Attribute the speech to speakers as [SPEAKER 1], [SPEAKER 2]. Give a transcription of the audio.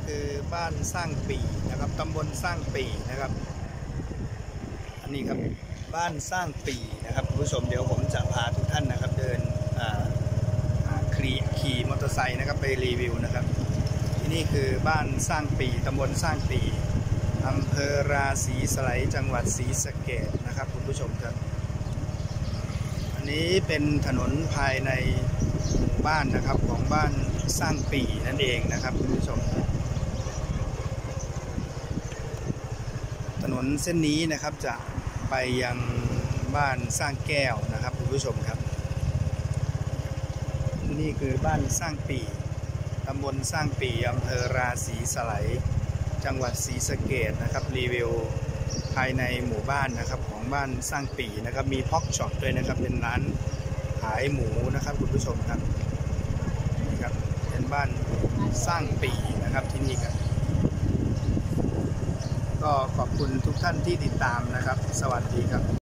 [SPEAKER 1] คือบ้านสร้างปีนะครับตำบลสร้างปีนะครับอันนี้ครับบ้านสร้างปีนะครับคุณผู้ชมเดี๋ยวผมจะพาทุกท่านนะครับเดินขี่มอเตอร์ไซค์นะครับไปรีวิวนะครับที่นี่คือบ้านสร้างปีตำบลสร้างปีอำเภอราศีสไลยจังหวัดศรีสะเกษนะครับคุณผู้ชมครับอันนี้เป็นถนนภายในหมู่บ้านนะครับของบ้านสร้างปีนั่นเองนะครับคุณผู้ชมถนนเส้นนี้นะครับจะไปยังบ้านสร้างแก้วนะครับคุณผู้ชมครับนี่คือบ้านสร้างปีตำบลสร้างปีอำเภอราศีสไลยจังหวัดศรีสะเกษนะครับรีวิวภายในหมู่บ้านนะครับของบ้านสร้างปีนะครับมีพ็อกช็อปด้วยนะครับเป็นร้านขายหมูนะครับคุณผู้ชมครับนี่ครับเป็นบ้านสร้างปีนะครับที่นี่ครับก็ขอบคุณทุกท่านที่ติดตามนะครับสวัสดีครับ